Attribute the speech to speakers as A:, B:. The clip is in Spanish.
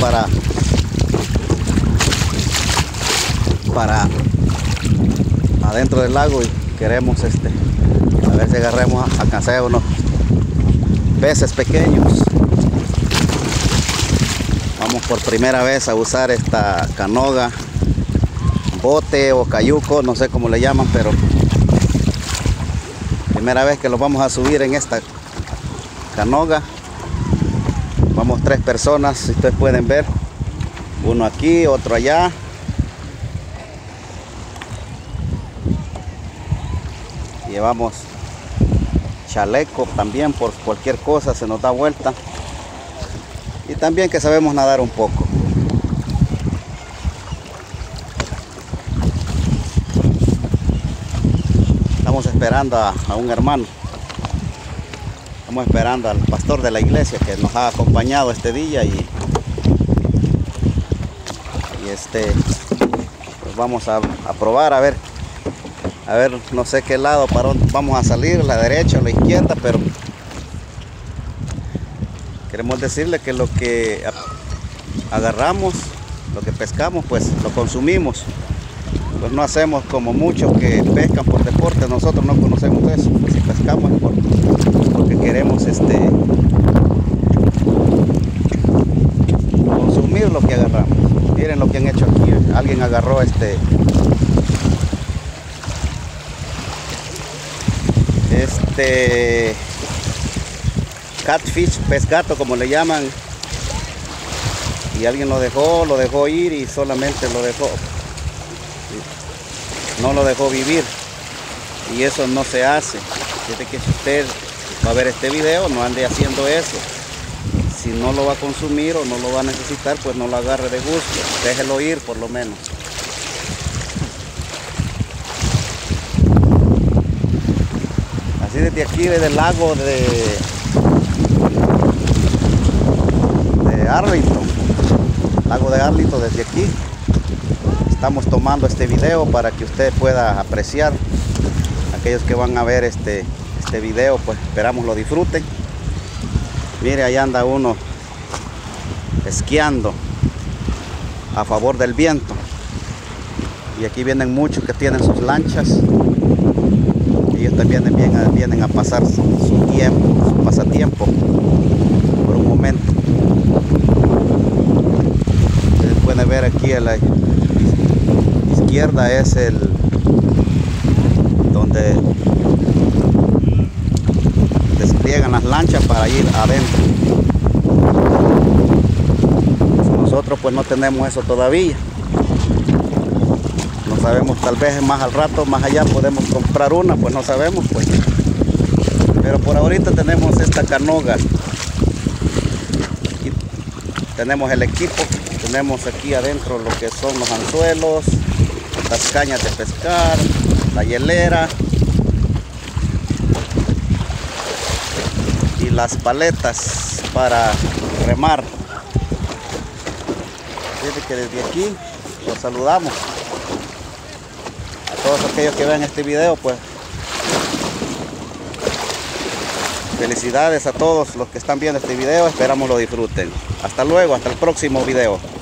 A: para adentro del lago y queremos a ver si alcanzar unos peces pequeños. Vamos por primera vez a usar esta canoga, bote o cayuco, no sé cómo le llaman, pero primera vez que lo vamos a subir en esta canoga. Vamos 3 personas, si ustedes pueden ver, uno aquí, otro allá. Llevamos chaleco también por cualquier cosa, se nos da vuelta. Y también que sabemos nadar un poco. Estamos esperando a un hermano. Estamos esperando al pastor de la iglesia que nos ha acompañado este día y pues vamos a probar a ver no sé qué lado para dónde vamos a salir, la derecha o la izquierda, pero queremos decirle que lo que agarramos, lo que pescamos, pues lo consumimos. Pues no hacemos como muchos que pescan por deporte, nosotros no conocemos eso. Si pescamos es porque queremos consumir lo que agarramos. Miren lo que han hecho aquí. Alguien agarró catfish, pez gato como le llaman, y alguien lo dejó ir y solamente no lo dejó vivir, y eso no se hace. Desde que si usted va a ver este video, no ande haciendo eso. Si no lo va a consumir o no lo va a necesitar, pues no lo agarre de gusto, déjelo ir por lo menos. Así desde aquí, desde el lago de Arlington, lago de Arlington, desde aquí estamos tomando este video para que usted pueda apreciar. Aquellos que van a ver este video, pues esperamos lo disfruten. Mire, ahí anda uno esquiando a favor del viento, y aquí vienen muchos que tienen sus lanchas. Ellos también vienen a pasar su tiempo, su pasatiempo por un momento. Ustedes pueden ver aquí a la izquierda es donde despliegan las lanchas para ir adentro. Nosotros pues no tenemos eso todavía. No sabemos, tal vez más al rato, más allá podemos comprar una, pues no sabemos pues. Pero por ahorita tenemos esta canoga. Aquí tenemos el equipo, tenemos aquí adentro lo que son los anzuelos, las cañas de pescar, la hielera y las paletas para remar. Desde que desde aquí los saludamos a todos aquellos que vean este video, pues felicidades a todos los que están viendo este video, esperamos lo disfruten. Hasta luego, hasta el próximo video.